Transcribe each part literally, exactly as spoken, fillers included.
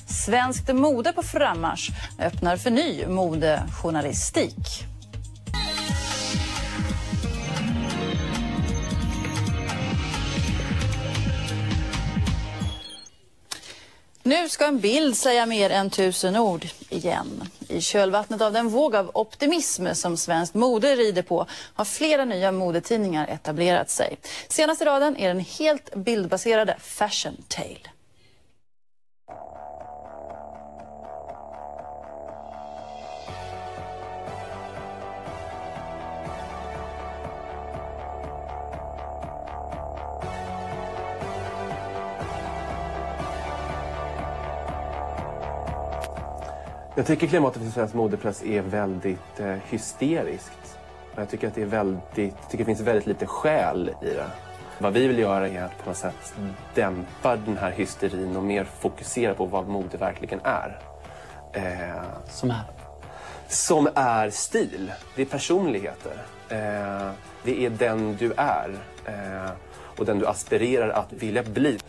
Svenskt mode på frammarsch öppnar för ny modejournalistik. Nu ska en bild säga mer än tusen ord igen. I kölvattnet av den våg av optimism som svenskt mode rider på har flera nya modetidningar etablerat sig. Senaste raden är den helt bildbaserade Fashion Tale. Jag tycker klimatet för svensk modepress är väldigt eh, hysteriskt. Jag tycker att det är väldigt, jag tycker det finns väldigt lite själ i det. Vad vi vill göra är att på något sätt dämpa den här hysterin och mer fokusera på vad mode verkligen är. Eh, som är? Som är stil. Det är personligheter. Eh, det är den du är. Eh, och den du aspirerar att vilja bli.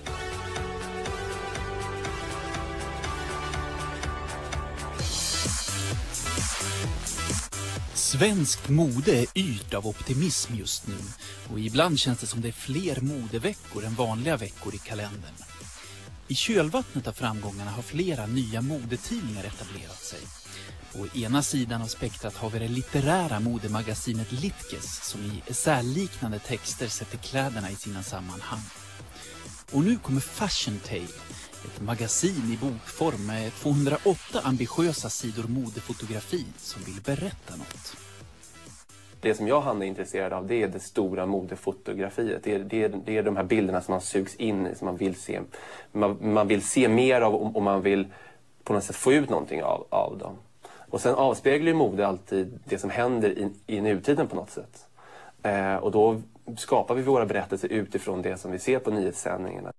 Svenskt mode är yrt av optimism just nu och ibland känns det som det är fler modeveckor än vanliga veckor i kalendern. I kölvattnet av framgångarna har flera nya modetidningar etablerat sig. På ena sidan av spektrat har vi det litterära modemagasinet Litkes som i essäliknande texter sätter kläderna i sina sammanhang. Och nu kommer Fashion Tale, ett magasin i bokform med tvåhundraåtta ambitiösa sidor modefotografi som vill berätta något. Det som jag är intresserad av, det är det stora modefotografiet. Det är, det är, det är de här bilderna som man sugs in i, som man vill se, man, man vill se mer av och man vill på något sätt få ut någonting av, av dem. Och sen avspeglar ju mode alltid det som händer i, i nutiden på något sätt. Eh, och då skapar vi våra berättelser utifrån det som vi ser på nyhetssändningarna.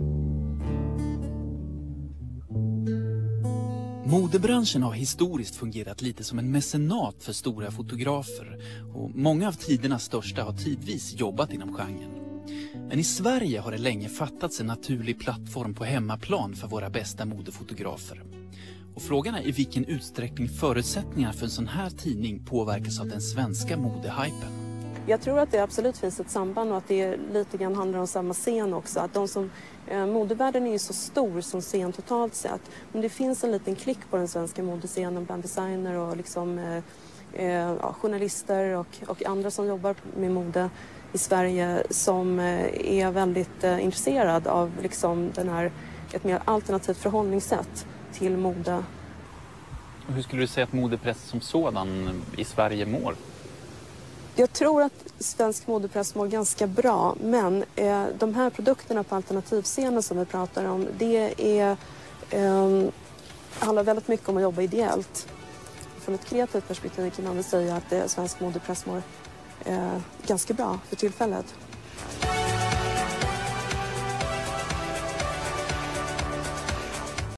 Modebranschen har historiskt fungerat lite som en mecenat för stora fotografer och många av tidernas största har tidvis jobbat inom genren. Men i Sverige har det länge fattats en naturlig plattform på hemmaplan för våra bästa modefotografer. Och frågan är i vilken utsträckning förutsättningar för en sån här tidning påverkas av den svenska modehypen. Jag tror att det absolut finns ett samband och att det lite grann handlar om samma scen också. Att de som, eh, modevärlden är ju så stor som scen totalt sett. Men det finns en liten klick på den svenska modescenen bland designer och liksom, eh, eh, ja, journalister och, och andra som jobbar med mode i Sverige som eh, är väldigt eh, intresserad av liksom, den här, ett mer alternativt förhållningssätt till mode. Och hur skulle du säga att modepress som sådan i Sverige mår? Jag tror att svensk modepress mår ganska bra, men eh, de här produkterna på alternativscenen som vi pratar om, det är, eh, handlar väldigt mycket om att jobba ideellt. Från ett kreativt perspektiv kan man väl säga att eh, svensk modepress mår eh, ganska bra för tillfället.